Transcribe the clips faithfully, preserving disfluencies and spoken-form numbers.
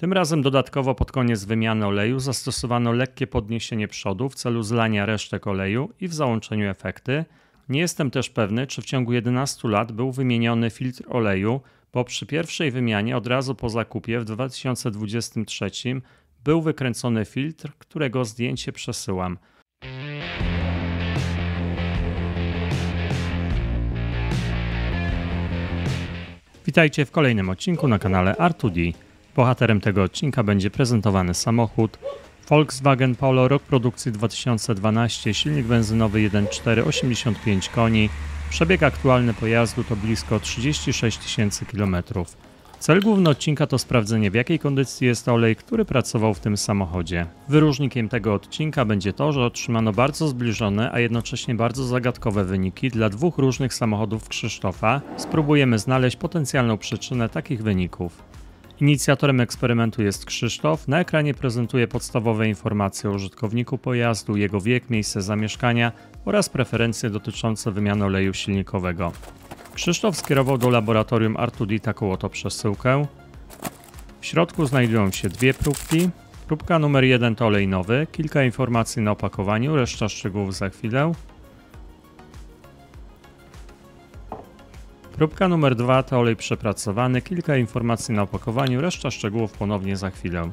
Tym razem dodatkowo pod koniec wymiany oleju zastosowano lekkie podniesienie przodu w celu zlania resztek oleju i w załączeniu efekty. Nie jestem też pewny, czy w ciągu jedenastu lat był wymieniony filtr oleju, bo przy pierwszej wymianie od razu po zakupie w dwa tysiące dwudziestym trzecim był wykręcony filtr, którego zdjęcie przesyłam. Witajcie w kolejnym odcinku na kanale R dwa D. Bohaterem tego odcinka będzie prezentowany samochód Volkswagen Polo, rok produkcji dwa tysiące dwunasty, silnik benzynowy jeden przecinek cztery, osiemdziesiąt pięć koni, przebieg aktualny pojazdu to blisko trzydzieści sześć tysięcy kilometrów. Cel główny odcinka to sprawdzenie, w jakiej kondycji jest olej, który pracował w tym samochodzie. Wyróżnikiem tego odcinka będzie to, że otrzymano bardzo zbliżone, a jednocześnie bardzo zagadkowe wyniki dla dwóch różnych samochodów Krzysztofa. Spróbujemy znaleźć potencjalną przyczynę takich wyników. Inicjatorem eksperymentu jest Krzysztof. Na ekranie prezentuje podstawowe informacje o użytkowniku pojazdu, jego wiek, miejsce zamieszkania oraz preferencje dotyczące wymiany oleju silnikowego. Krzysztof skierował do laboratorium R dwa D taką oto przesyłkę. W środku znajdują się dwie próbki. Próbka numer jeden to olej nowy, kilka informacji na opakowaniu, reszta szczegółów za chwilę. Próbka numer dwa to olej przepracowany, kilka informacji na opakowaniu, reszta szczegółów ponownie za chwilę.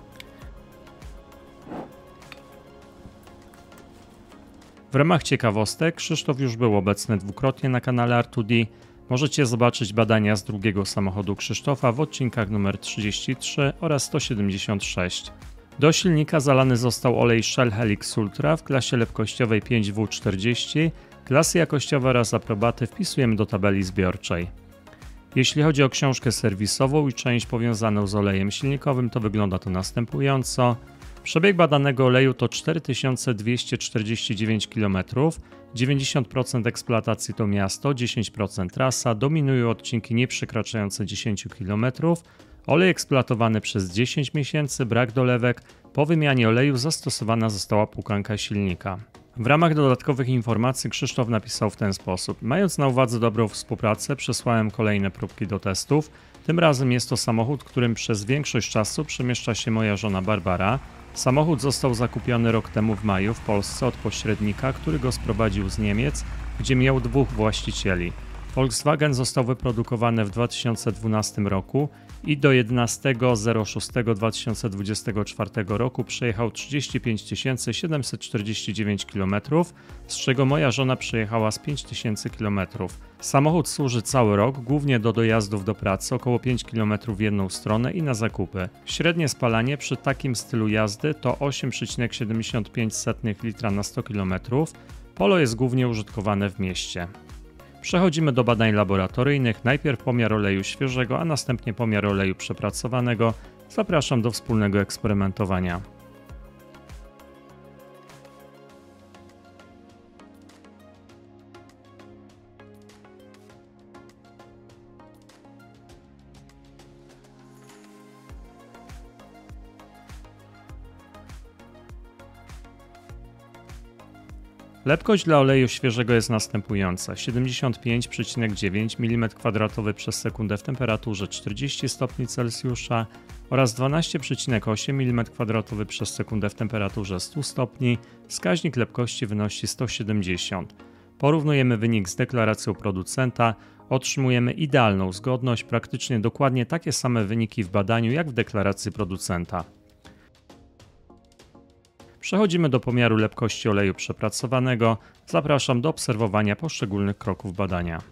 W ramach ciekawostek Krzysztof już był obecny dwukrotnie na kanale R dwa D. Możecie zobaczyć badania z drugiego samochodu Krzysztofa w odcinkach numer trzydzieści trzy oraz sto siedemdziesiąt sześć. Do silnika zalany został olej Shell Helix Ultra w klasie lepkościowej pięć W czterdzieści. Klasy jakościowe oraz aprobaty wpisujemy do tabeli zbiorczej. Jeśli chodzi o książkę serwisową i część powiązaną z olejem silnikowym, to wygląda to następująco. Przebieg badanego oleju to cztery tysiące dwieście czterdzieści dziewięć kilometrów, dziewięćdziesiąt procent eksploatacji to miasto, dziesięć procent trasa, dominują odcinki nieprzekraczające dziesięć kilometrów, olej eksploatowany przez dziesięć miesięcy, brak dolewek, po wymianie oleju zastosowana została płukanka silnika. W ramach dodatkowych informacji Krzysztof napisał w ten sposób. Mając na uwadze dobrą współpracę, przesłałem kolejne próbki do testów. Tym razem jest to samochód, którym przez większość czasu przemieszcza się moja żona Barbara. Samochód został zakupiony rok temu w maju w Polsce od pośrednika, który go sprowadził z Niemiec, gdzie miał dwóch właścicieli. Volkswagen został wyprodukowany w dwa tysiące dwunastym roku i do jedenastego szóstego dwa tysiące dwudziestego czwartego roku przejechał trzydzieści pięć tysięcy siedemset czterdzieści dziewięć kilometrów, z czego moja żona przejechała z pięć tysięcy kilometrów. Samochód służy cały rok, głównie do dojazdów do pracy, około pięć kilometrów w jedną stronę i na zakupy. Średnie spalanie przy takim stylu jazdy to osiem przecinek siedemdziesiąt pięć litra na sto kilometrów. Polo jest głównie użytkowane w mieście. Przechodzimy do badań laboratoryjnych. Najpierw pomiar oleju świeżego, a następnie pomiar oleju przepracowanego. Zapraszam do wspólnego eksperymentowania. Lepkość dla oleju świeżego jest następująca: siedemdziesiąt pięć przecinek dziewięć milimetrów kwadratowych przez sekundę w temperaturze czterdzieści stopni Celsjusza oraz dwanaście przecinek osiem milimetrów kwadratowych przez sekundę w temperaturze sto stopni. Wskaźnik lepkości wynosi sto siedemdziesiąt. Porównujemy wynik z deklaracją producenta. Otrzymujemy idealną zgodność, praktycznie dokładnie takie same wyniki w badaniu jak w deklaracji producenta. Przechodzimy do pomiaru lepkości oleju przepracowanego. Zapraszam do obserwowania poszczególnych kroków badania.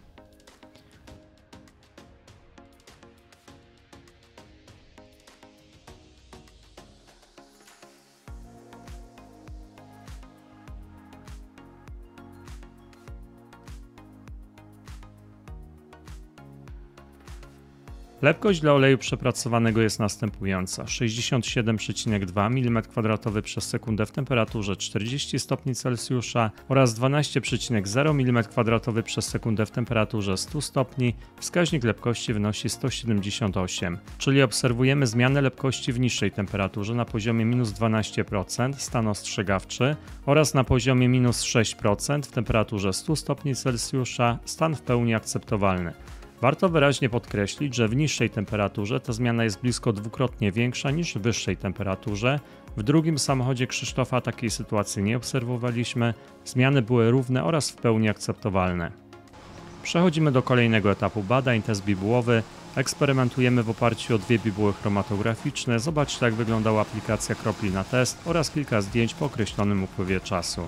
Lepkość dla oleju przepracowanego jest następująca: sześćdziesiąt siedem przecinek dwa milimetrów kwadratowych przez sekundę w temperaturze czterdzieści stopni Celsjusza oraz dwanaście przecinek zero milimetrów kwadratowych przez sekundę w temperaturze sto stopni. Wskaźnik lepkości wynosi sto siedemdziesiąt osiem, czyli obserwujemy zmianę lepkości w niższej temperaturze na poziomie minus dwanaście procent, stan ostrzegawczy, oraz na poziomie minus sześć procent w temperaturze sto stopni Celsjusza, stan w pełni akceptowalny. Warto wyraźnie podkreślić, że w niższej temperaturze ta zmiana jest blisko dwukrotnie większa niż w wyższej temperaturze. W drugim samochodzie Krzysztofa takiej sytuacji nie obserwowaliśmy, zmiany były równe oraz w pełni akceptowalne. Przechodzimy do kolejnego etapu badań, test bibułowy. Eksperymentujemy w oparciu o dwie bibuły chromatograficzne. Zobaczcie, jak wyglądała aplikacja kropli na test oraz kilka zdjęć po określonym upływie czasu.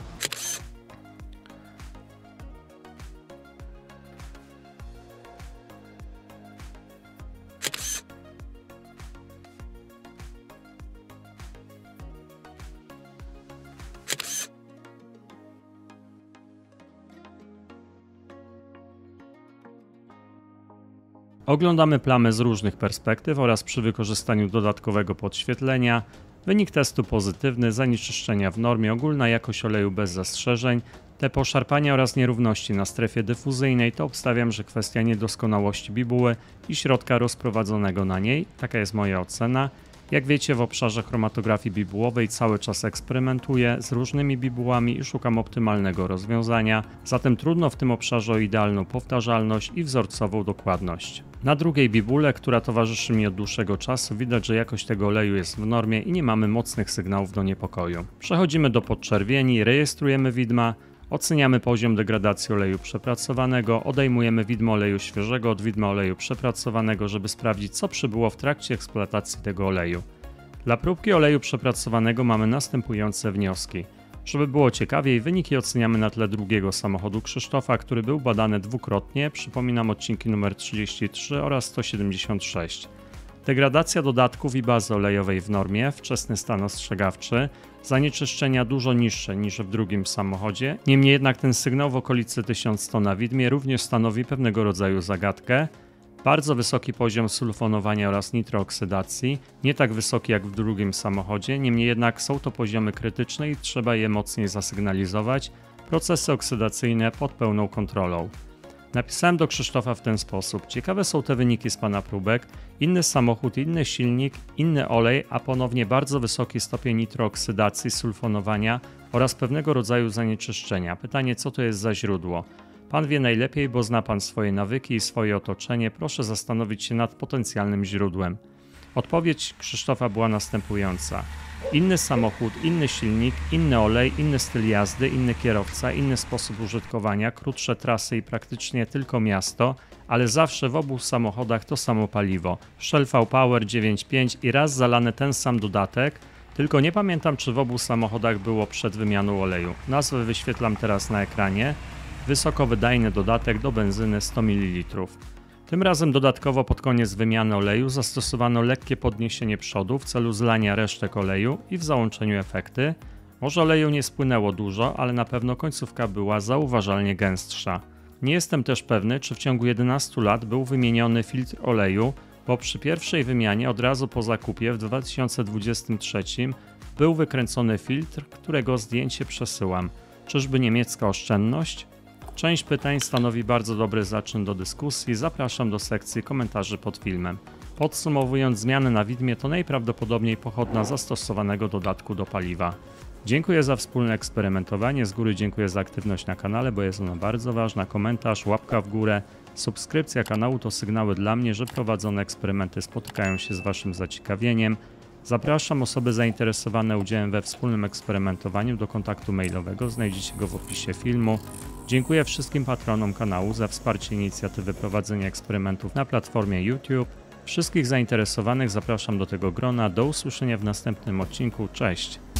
Oglądamy plamy z różnych perspektyw oraz przy wykorzystaniu dodatkowego podświetlenia. Wynik testu pozytywny, zanieczyszczenia w normie, ogólna jakość oleju bez zastrzeżeń. Te poszarpania oraz nierówności na strefie dyfuzyjnej to obstawiam, że kwestia niedoskonałości bibuły i środka rozprowadzonego na niej. Taka jest moja ocena. Jak wiecie, w obszarze chromatografii bibułowej cały czas eksperymentuję z różnymi bibułami i szukam optymalnego rozwiązania, zatem trudno w tym obszarze o idealną powtarzalność i wzorcową dokładność. Na drugiej bibule, która towarzyszy mi od dłuższego czasu, widać, że jakość tego oleju jest w normie i nie mamy mocnych sygnałów do niepokoju. Przechodzimy do podczerwieni, rejestrujemy widma, oceniamy poziom degradacji oleju przepracowanego, odejmujemy widmo oleju świeżego od widma oleju przepracowanego, żeby sprawdzić, co przybyło w trakcie eksploatacji tego oleju. Dla próbki oleju przepracowanego mamy następujące wnioski. Żeby było ciekawiej, wyniki oceniamy na tle drugiego samochodu Krzysztofa, który był badany dwukrotnie, przypominam odcinki numer trzydzieści trzy oraz sto siedemdziesiąt sześć. Degradacja dodatków i bazy olejowej w normie, wczesny stan ostrzegawczy, zanieczyszczenia dużo niższe niż w drugim samochodzie, niemniej jednak ten sygnał w okolicy tysiąc sto na widmie również stanowi pewnego rodzaju zagadkę. Bardzo wysoki poziom sulfonowania oraz nitrooksydacji, nie tak wysoki jak w drugim samochodzie, niemniej jednak są to poziomy krytyczne i trzeba je mocniej zasygnalizować. Procesy oksydacyjne pod pełną kontrolą. Napisałem do Krzysztofa w ten sposób. Ciekawe są te wyniki z pana próbek. Inny samochód, inny silnik, inny olej, a ponownie bardzo wysoki stopień nitrooksydacji, sulfonowania oraz pewnego rodzaju zanieczyszczenia. Pytanie, co to jest za źródło? Pan wie najlepiej, bo zna pan swoje nawyki i swoje otoczenie. Proszę zastanowić się nad potencjalnym źródłem. Odpowiedź Krzysztofa była następująca. Inny samochód, inny silnik, inny olej, inny styl jazdy, inny kierowca, inny sposób użytkowania, krótsze trasy i praktycznie tylko miasto, ale zawsze w obu samochodach to samo paliwo. Shell V-Power dziewięć pięć i raz zalany ten sam dodatek, tylko nie pamiętam, czy w obu samochodach było przed wymianą oleju. Nazwę wyświetlam teraz na ekranie. Wysokowydajny dodatek do benzyny sto mililitrów. Tym razem dodatkowo pod koniec wymiany oleju zastosowano lekkie podniesienie przodu w celu zlania resztek oleju i w załączeniu efekty. Może oleju nie spłynęło dużo, ale na pewno końcówka była zauważalnie gęstsza. Nie jestem też pewny, czy w ciągu jedenastu lat był wymieniony filtr oleju, bo przy pierwszej wymianie od razu po zakupie w dwa tysiące dwudziestym trzecim był wykręcony filtr, którego zdjęcie przesyłam. Czyżby niemiecka oszczędność? Część pytań stanowi bardzo dobry zaczyn do dyskusji. Zapraszam do sekcji komentarzy pod filmem. Podsumowując, zmiany na widmie to najprawdopodobniej pochodna zastosowanego dodatku do paliwa. Dziękuję za wspólne eksperymentowanie. Z góry dziękuję za aktywność na kanale, bo jest ona bardzo ważna. Komentarz, łapka w górę, subskrypcja kanału to sygnały dla mnie, że prowadzone eksperymenty spotykają się z waszym zaciekawieniem. Zapraszam osoby zainteresowane udziałem we wspólnym eksperymentowaniu do kontaktu mailowego. Znajdziecie go w opisie filmu. Dziękuję wszystkim patronom kanału za wsparcie inicjatywy prowadzenia eksperymentów na platformie YouTube. Wszystkich zainteresowanych zapraszam do tego grona. Do usłyszenia w następnym odcinku. Cześć!